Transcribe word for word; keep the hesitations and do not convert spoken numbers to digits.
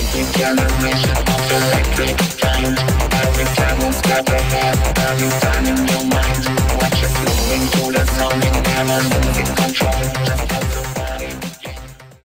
Generation of electric kind. Every time it's got a head, every time in your mind. Watch it flowing to the sound, you never losing control.